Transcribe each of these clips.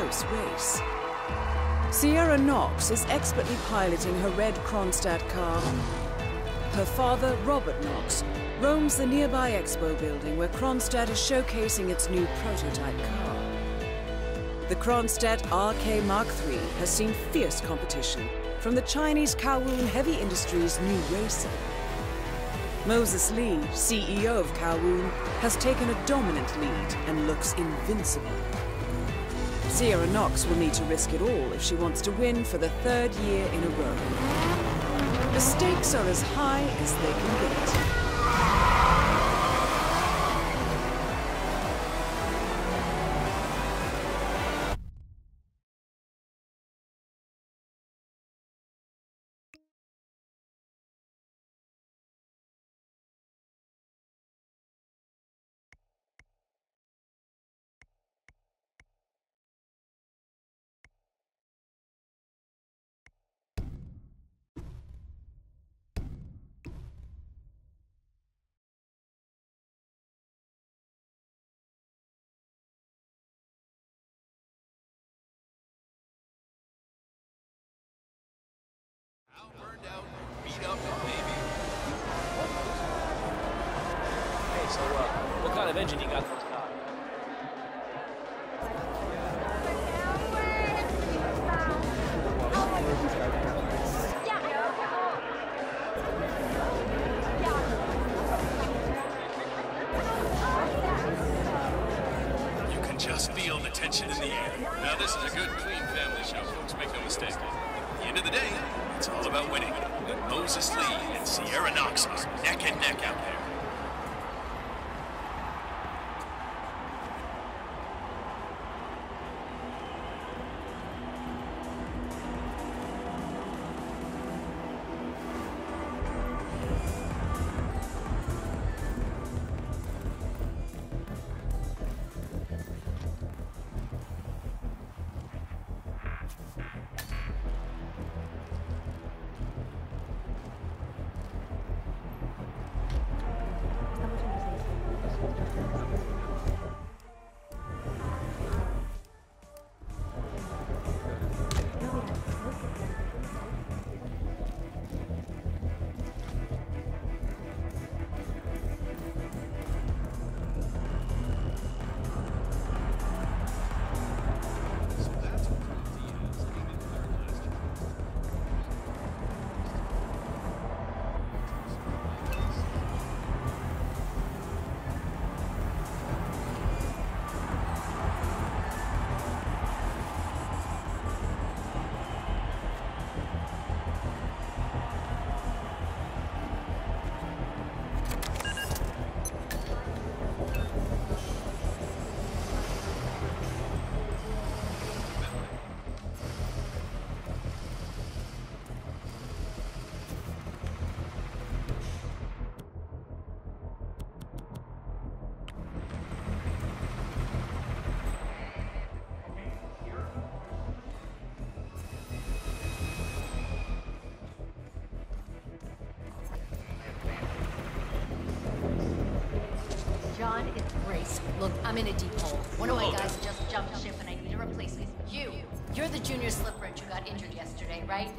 close race. Sierra Knox is expertly piloting her red Kronstadt car. Her father, Robert Knox, roams the nearby expo building where Kronstadt is showcasing its new prototype car. The Kronstadt RK Mark III has seen fierce competition from the Chinese Kowloon Heavy Industries' new racer. Moses Lee, CEO of Kowloon, has taken a dominant lead and looks invincible. Sierra Knox will need to risk it all if she wants to win for the third year in a row. The stakes are as high as they can get. Burned out, beat up, and maybe. Hey, so, what kind of engine you got for this car? You can just feel the tension in the air. Now, this is a good, clean family show, folks. Make no mistake. At the end of the day, it's all about winning. And Moses Lee and Sierra Knox are neck and neck out there. John, it's Grace. Look, I'm in a deep hole. One of my guys just jumped ship and I need a replacement. You're the junior slip wrench who got injured yesterday, right?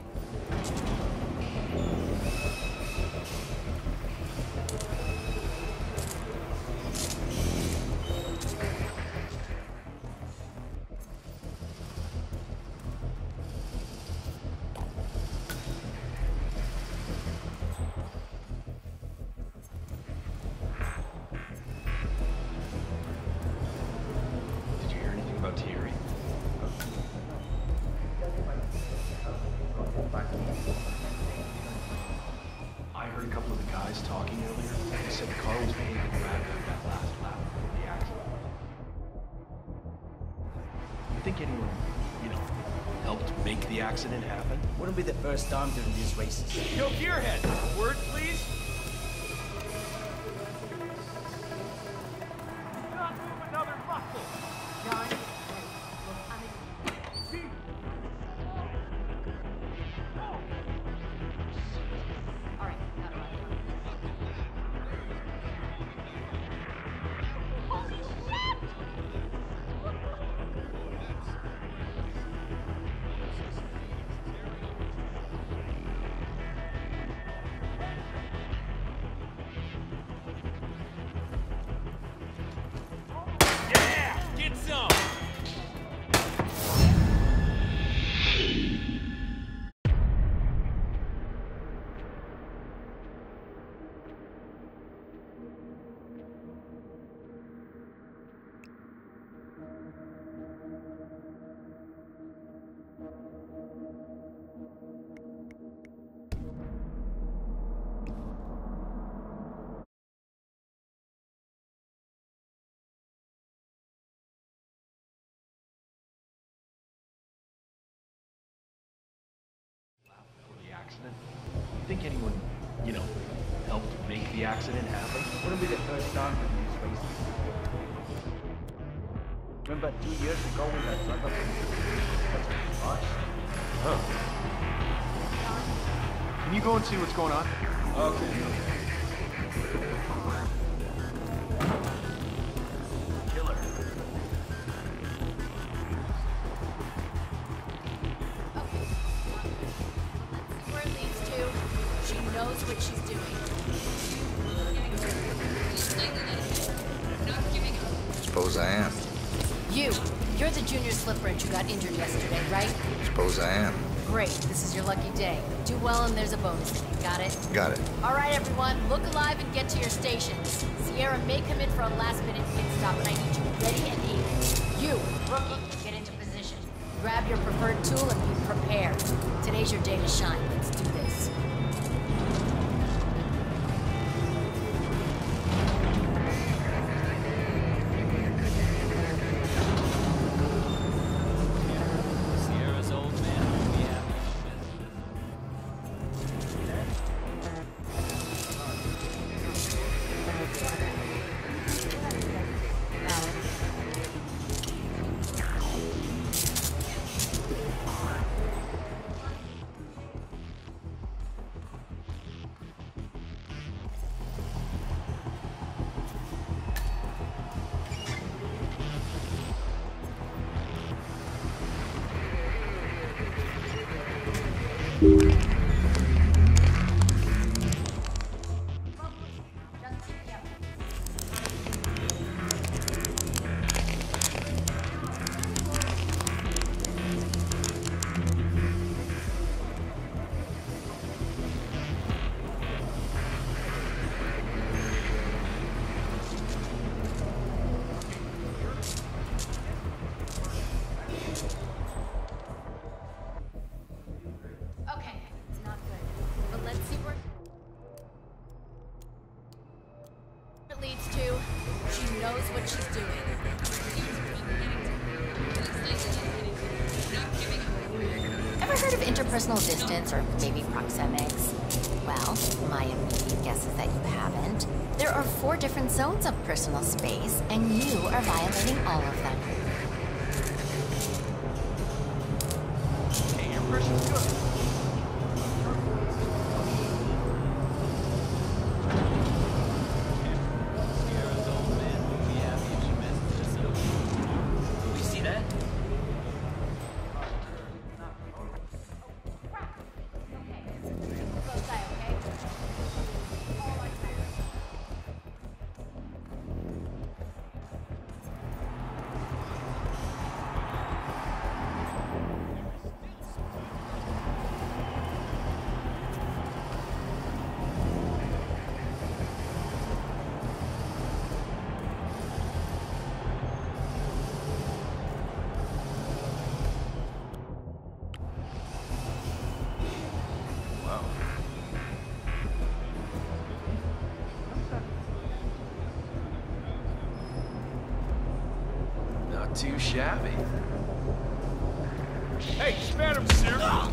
I heard a couple of the guys talking earlier. They said the car was behaving erratic on that last lap before the accident. You think anyone, helped make the accident happen? Wouldn't be the first time during these races. Yo, Gearhead! Word, please? Not move another muscle! John, it's Grace. Look, I'm in... All right, got it. Holy shit! think anyone, you know, helped make the accident happen? Wouldn't be the first time during these races. Remember 2 years ago when that truck was us? Huh. Can you go and see what's going on? Okay. Killer. Okay. Let's see where it leads to. She knows what she's doing. Suppose I am. You're the junior slip wrench who got injured yesterday, right? Suppose I am. Great, this is your lucky day. Do well and there's a bonus ticket. Got it? Got it. All right, everyone, look alive and get to your stations. Sierra may come in for a last-minute pit stop, and I need you ready and able. You, rookie, get into position. Grab your preferred tool and be prepared. Today's your day to shine. Let's do this. Sierra's old man will be happy. Okay, it's not good. But let's see where it leads to. She knows what she's doing. Ever heard of interpersonal distance or maybe proxemics? Well, my immediate guess is that you haven't. There are 4 different zones of personal space, and you are violating all of them. Hey, your impression's good. Sierra's old man will be happy if she messes this up. We see that? Wow. Not too shabby. Hey, spare him, sir.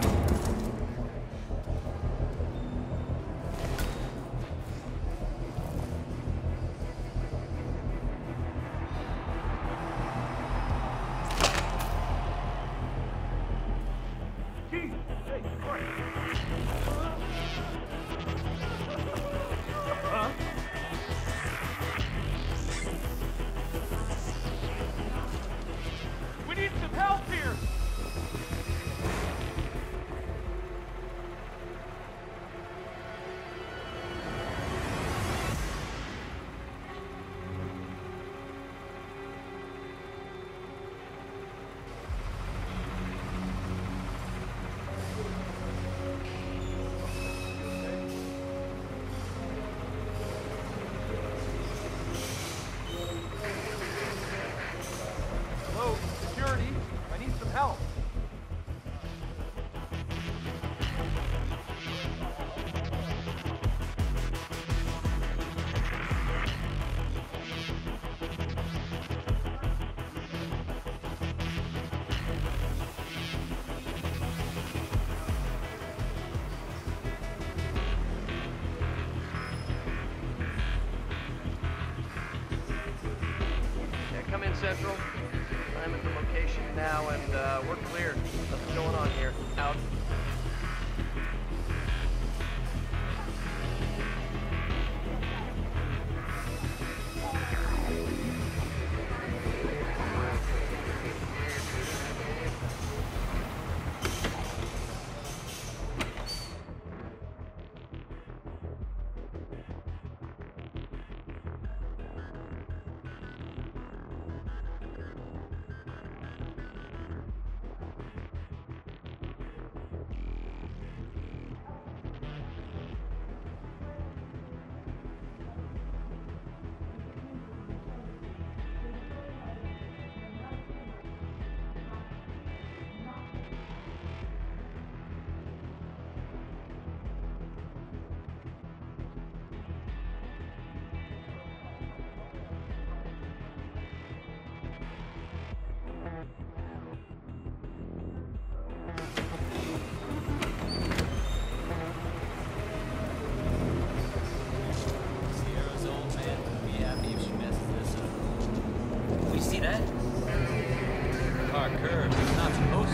We need some help here. Hello, security. I need some help. Central. I'm at the location now, and we're clear. Nothing going on here. Out. Sierra's old man would be happy if she messes this up. We see that? Car curves. It's not supposed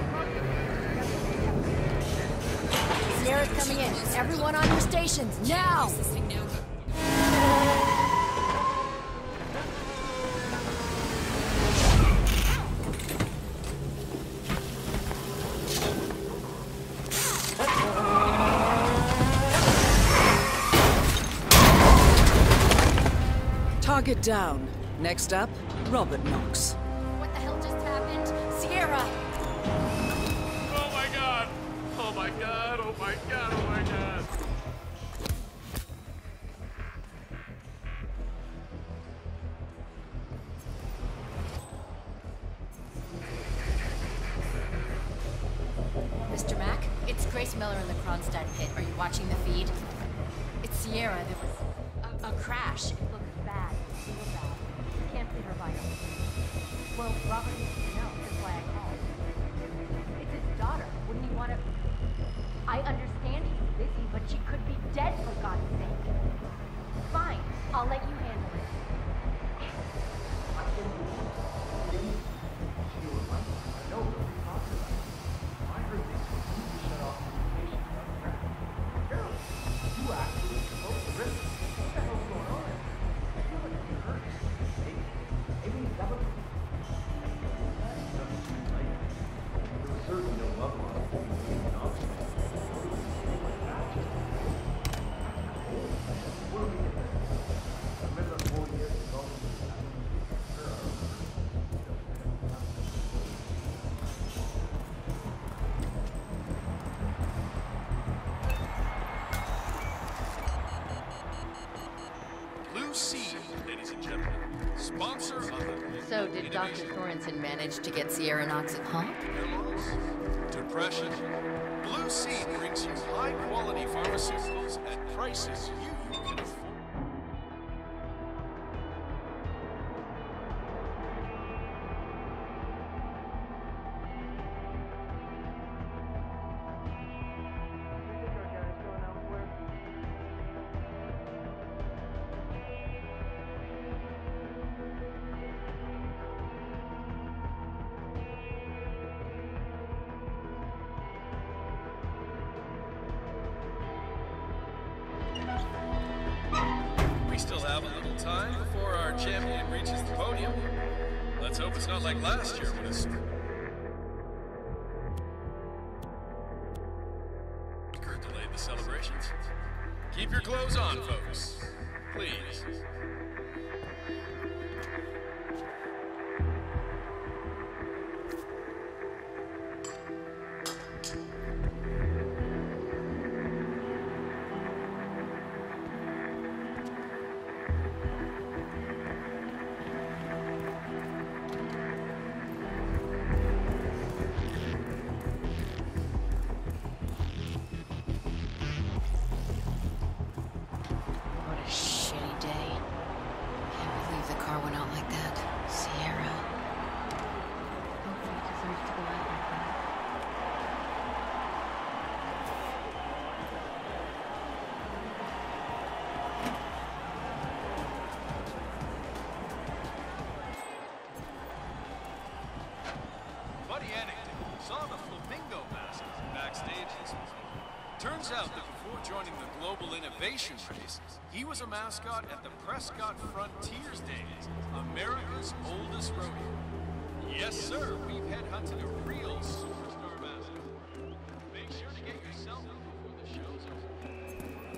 to. Sierra's coming in. Everyone on your stations, now! Target down. Next up, Robert Knox. What the hell just happened? Sierra! Oh my god! Oh my god, oh my god, oh my god! Mr. Mack, it's Grace Miller in the Kronstadt pit. Are you watching the feed? It's Sierra. There was a crash. It looks bad. Real bad. Can't see her vitals. Well, Robert needs to know. That's why I called. It's his daughter. Wouldn't he want to... I understand he's busy, but she could be dead, for God's sake. Fine. I'll let you handle it. Blue Sea, ladies and gentlemen. Sponsor of the... So, did Dr. Thorensen manage to get Sierra Knox at home? Depression. Blue Sea brings you high-quality pharmaceuticals at prices you can afford. We still have a little time before our champion reaches the podium. Let's hope it's not like last year when it's... delayed the celebrations. Keep your clothes on, folks. Please. Turns out that before joining the Global Innovation Race, he was a mascot at the Prescott Frontiers Days, America's oldest rodeo. Yes, sir, we've headhunted a real superstar mascot. Make sure to get yourself in before the show's over.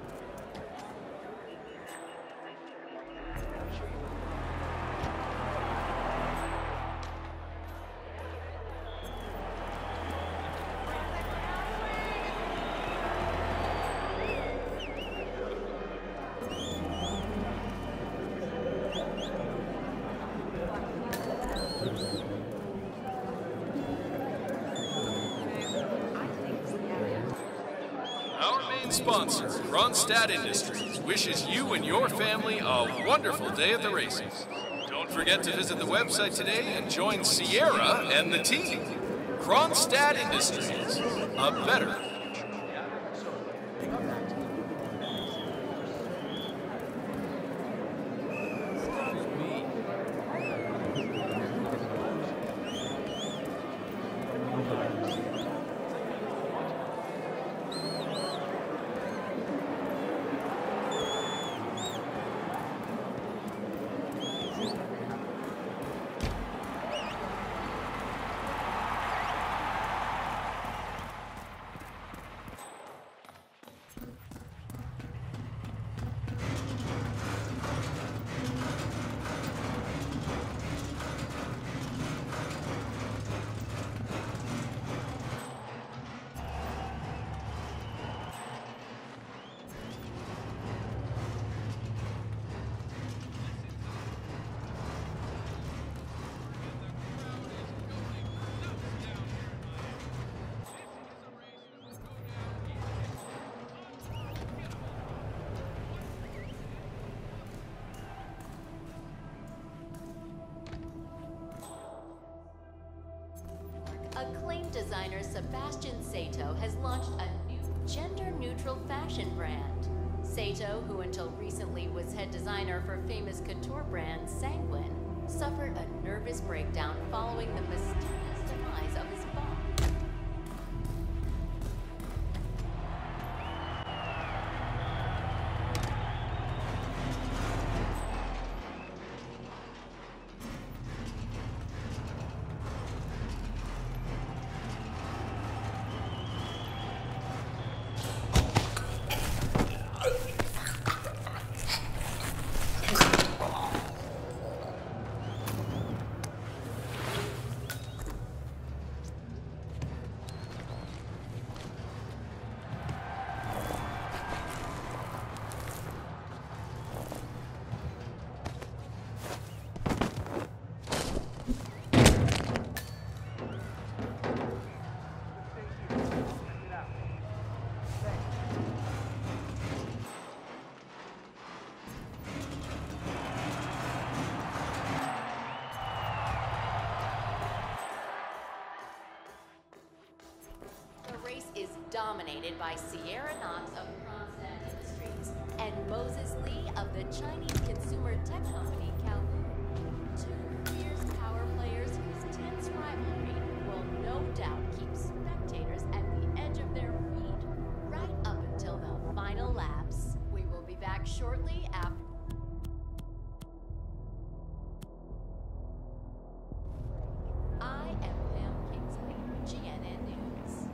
Our main sponsor, Kronstadt Industries, wishes you and your family a wonderful day at the races. Don't forget to visit the website today and join Sierra and the team. Kronstadt Industries, a better Acclaimed designer Sebastian Sato has launched a new gender-neutral fashion brand. Sato, who until recently was head designer for famous couture brand Sanguine, suffered a nervous breakdown following the mysterious demise of his boss. Is dominated by Sierra Knox of Kronstadt Industries and Moses Lee of the Chinese consumer tech company Kowloon. Two fierce power players whose tense rivalry will no doubt keep spectators at the edge of their feet right up until the final laps. We will be back shortly after. I am Pam Kingsley, GNN News.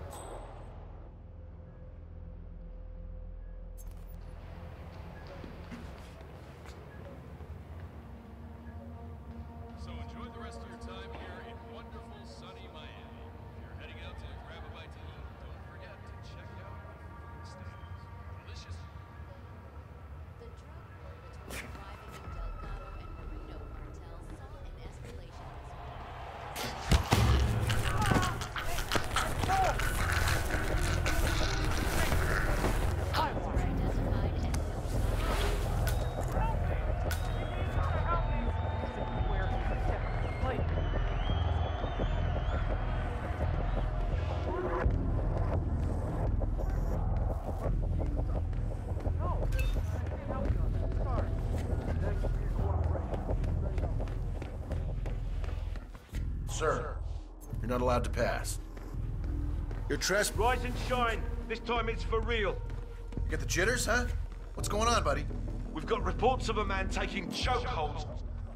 So enjoy the rest of your time here in wonderful, sunny Miami. If you're heading out to grab a bite to eat, don't forget to check out the food stands. Delicious. The drug war between thriving Delgado and Marino cartels saw an escalation Sir, you're not allowed to pass. You're trespassing. Rise and shine. This time it's for real. You got the jitters, huh? What's going on, buddy? We've got reports of a man taking chokeholds.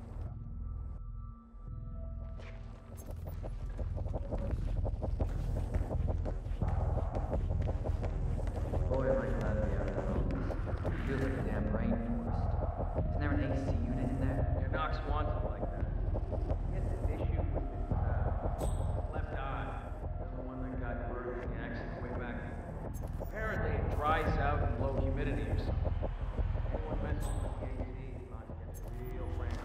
Boy, am I glad we are alone. Feels like a damn rainforest. Isn't there an AC unit in there? Your Knox wants it like that. He has an issue with his left eye. That's the one that got burned in the accident way back. Apparently it dries out in low humidity or something. Anyone messes with the AC is about to get real rain.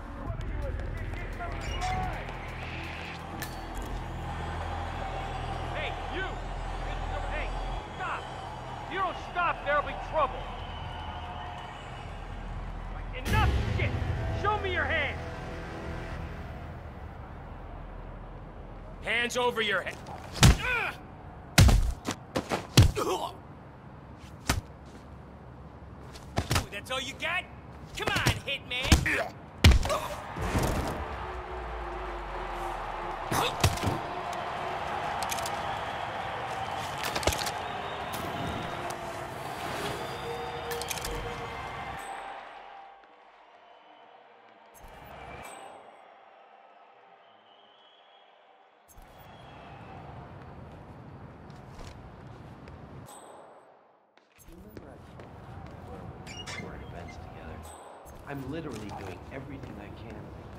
Hey, you! Hey, stop! If you don't stop, there'll be trouble. Enough shit! Show me your hands! Hands over your head. Ooh, that's all you got? Come on, hitman! We're in events together. I'm literally doing everything I can.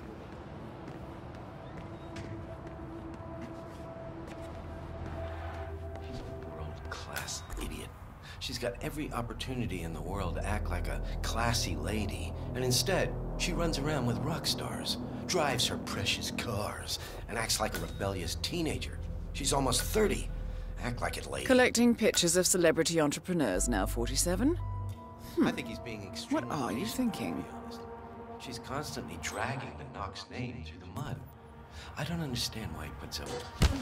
She's a world-class idiot. She's got every opportunity in the world to act like a classy lady, and instead, she runs around with rock stars, drives her precious cars, and acts like a rebellious teenager. She's almost 30. Act like it, lady. Collecting pictures of celebrity entrepreneurs, now 47? I think he's being extremely What are you wasteful, thinking? to be honest. She's constantly dragging the Knox name through the mud. I don't understand why he puts up.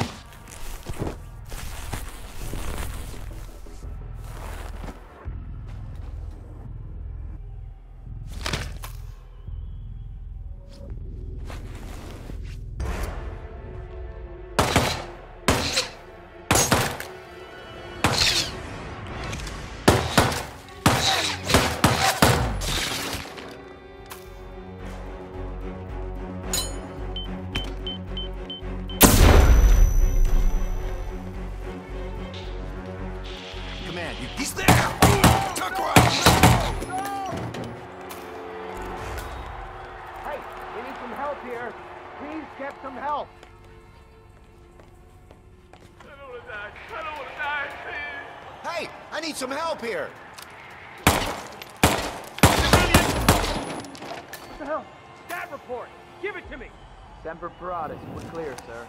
Command, he's there! Tuck right! Hey, we need some help here. Please get some help. I don't wanna die. I don't wanna die, please. Hey, I need some help here! What the hell? Stat report. Give it to me. Semper Paratus, we're clear, sir.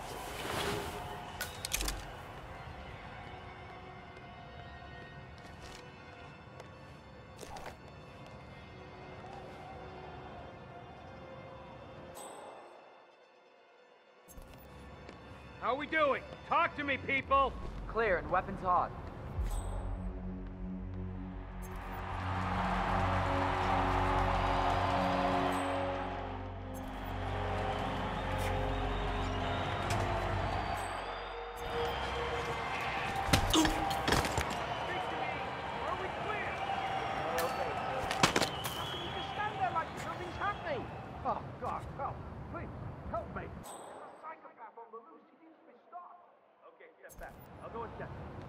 How we doing? Talk to me, people. Clear and weapons hot. Are we clear? Stand there like nothing's happening. Oh, God, help. Please, help me. There's a psychopath on the loose. He needs to be stopped. Okay, step back. I'll go and check.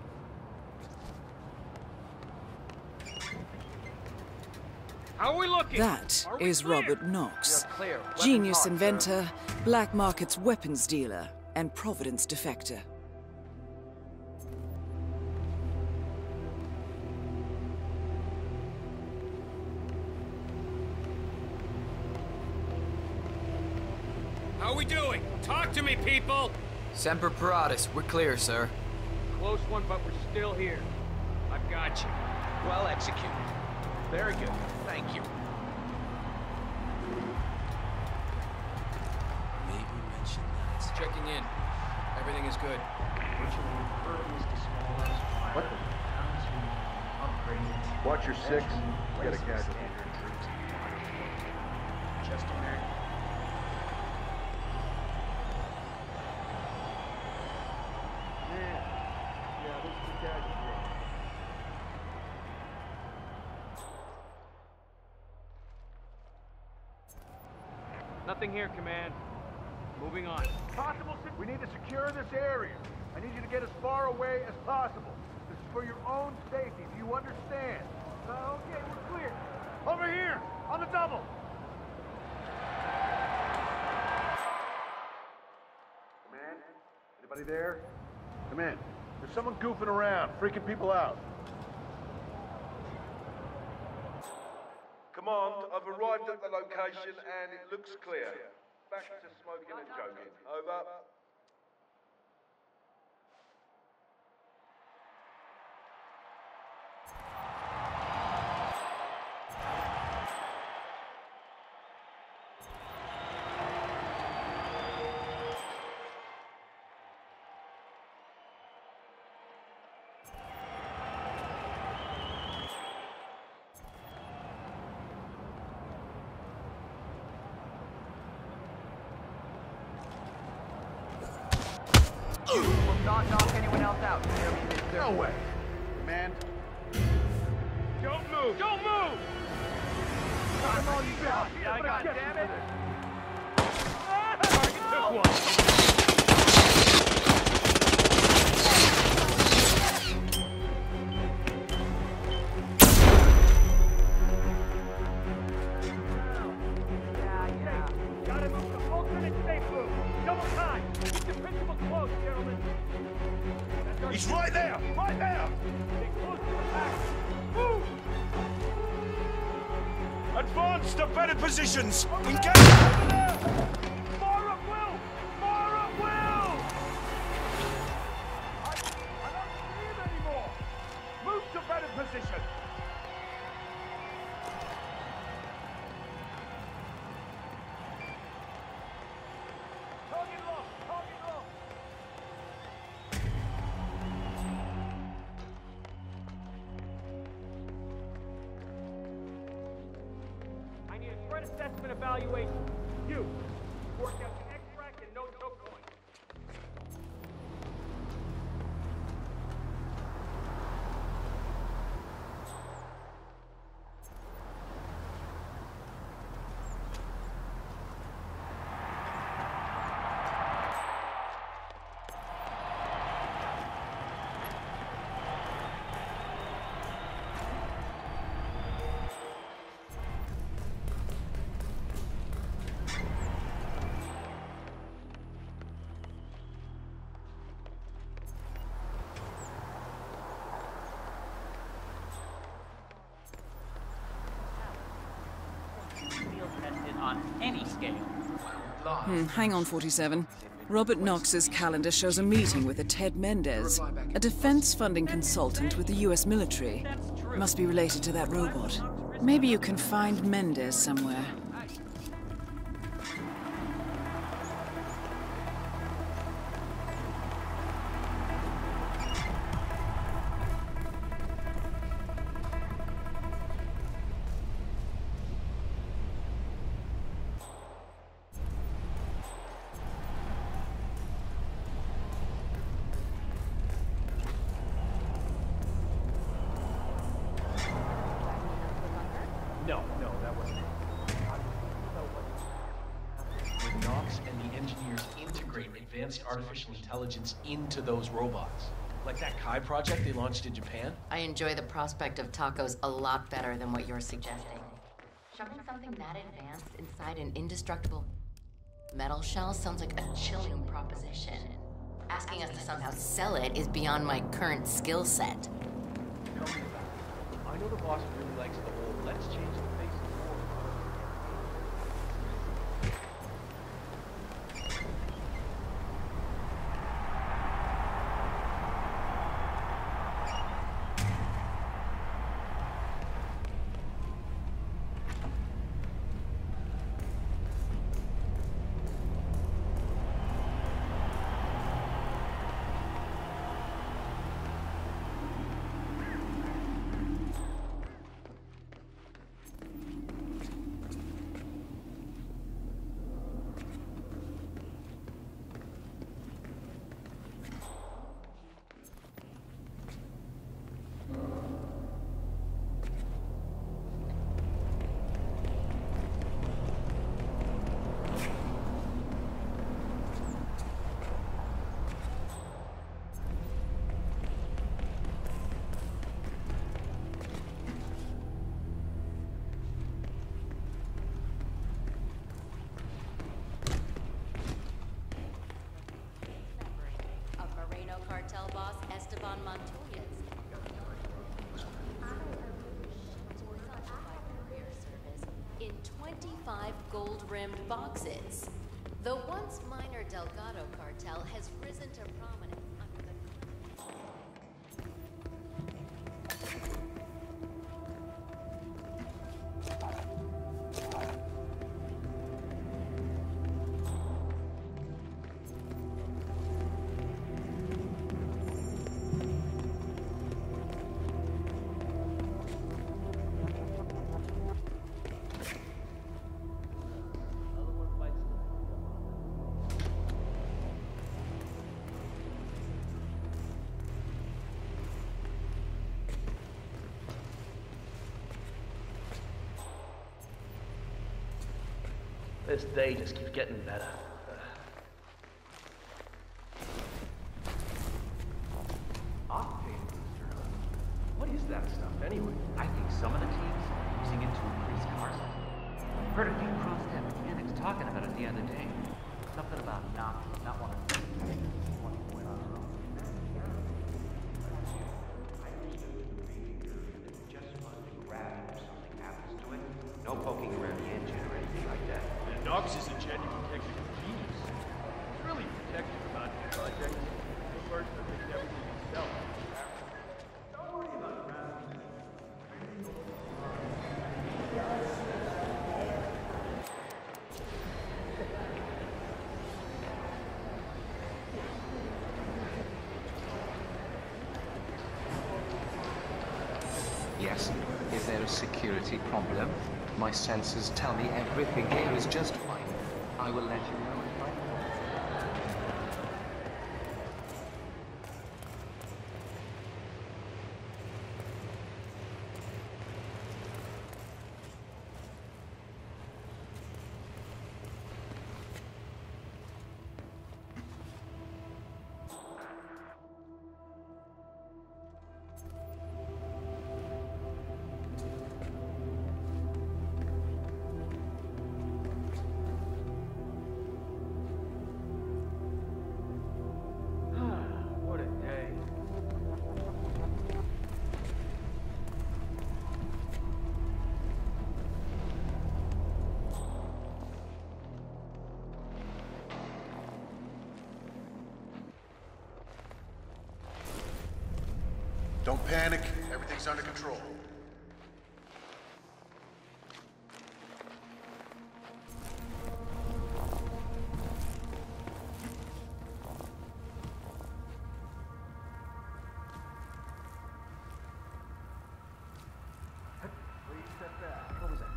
How are we looking? That Are we is clear? Robert Knox. You're clear. Weapons Genius hot, sir. inventor, black markets weapons dealer, and Providence defector. How are we doing? Talk to me, people. Semper Paratus, we're clear, sir. Close one, but we're still here. I've got you. Well executed. Very good. Thank you. Maybe mention that. Checking in. Everything is good. What the? Watch your six. We got a casualty. Just a minute. Nothing here, Command. Moving on. Possible? We need to secure this area. I need you to get as far away as possible. This is for your own safety. Do you understand? Okay, we're clear. Over here, on the double. Command? Anybody there? Come in. There's someone goofing around, freaking people out. Command, I've arrived at the location and it looks clear. Back to smoking and joking. Over. Not knock anyone else out. No way. Command. Don't move! Don't move! Come on, you got it. Yeah, I got it. Damn it. Target took one. Gotta move the alternate safe room. Double time. Keep the principal close, gentlemen. He's right there! Right there! Stay close to the back. Move! Advance to better positions! Engage! More at will! More at will! I don't see him anymore! Move to better position! Target low! Target low! I need a threat assessment evaluation. You, work out the extract and no choke point. On any scale. Hang on, 47. Robert Knox's calendar shows a meeting with a Ted Mendez, a defense funding consultant with the US military. Must be related to that robot. Maybe you can find Mendez somewhere. No, that wasn't it. When Knox and the engineers integrate advanced artificial intelligence into those robots, like that Kai project they launched in Japan. I enjoy the prospect of tacos a lot better than what you're suggesting. Shoving something that advanced inside an indestructible metal shell sounds like a chilling proposition. Asking us to somehow sell it is beyond my current skill set. Tell me about it. I know the boss really likes the whole let's change the face of the world. Esteban Montoya's courier service in 25 gold-rimmed boxes. The once minor Delgado cartel has risen to prominence under the This day just keeps getting better. Octane booster, huh? What is that stuff anyway? I think some of the teams are using it to increase car sales. Heard a few Kronstadt mechanics talking about it the other day. Something about not wanting to. No poking around the engine or anything like that. And Knox is a genuine technical genius. He's really protective about the project. He works to fix everything himself. Don't worry about gravity. Yes. Is there a security problem? My sensors tell me everything here is just fine. I will let you know if I know. What a day. Don't panic. Everything's under control. Please step back. What was that?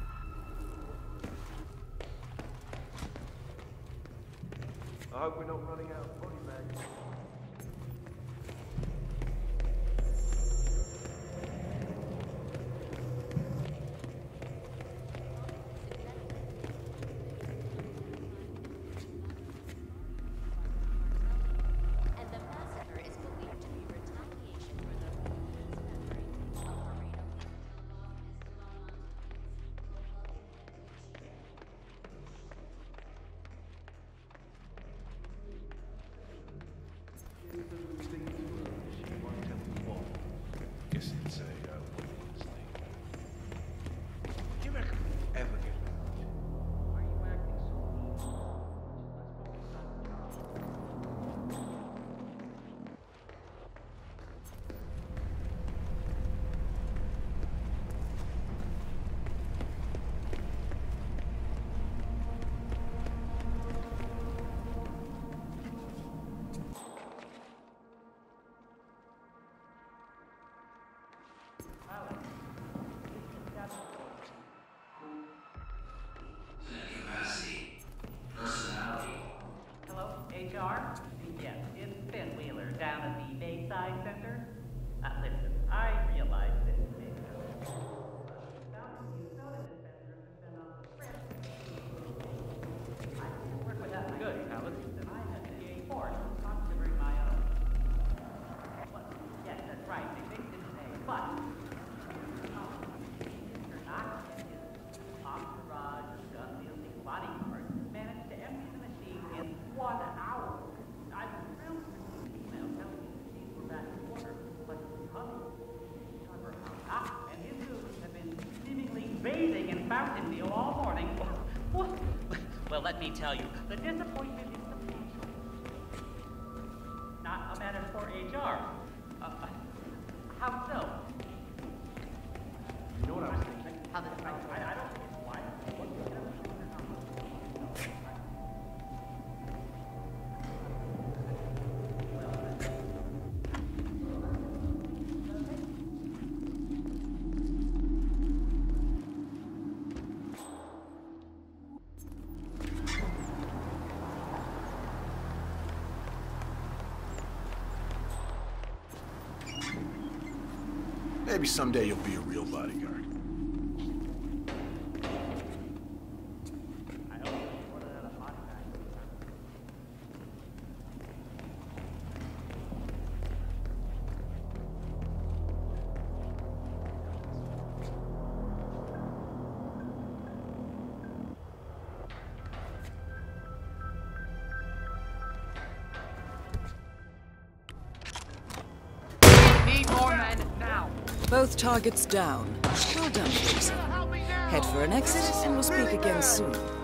I hope we're not running out of body bags. and the massacre is believed to be retaliation for the memory of Moreno. Guess it's a woman's thing. Do you reckon we'll ever get around? Why are you acting so mean? Hello, HR? Yes, it's Ben Wheeler down at the Bayside Center. Listen, I realize this may I can work with that. Good, Alice. Then I had a force considering my own. What? Yes, that's right. They didn't say, but Mr. Knox and his entourage of gun-wielding bodyguards managed to empty the machine in 1 hour. I was thrilled to receive an email telling me the machines were back in order. let me tell you. The disappointment is substantial. Not a matter for HR. How so? You know what I was thinking? How the hell? I don't think it's wise. Maybe someday you'll be a real bodyguard. Need more men now. Both targets down. Well done, Jason. Head for an exit, and we'll speak again soon.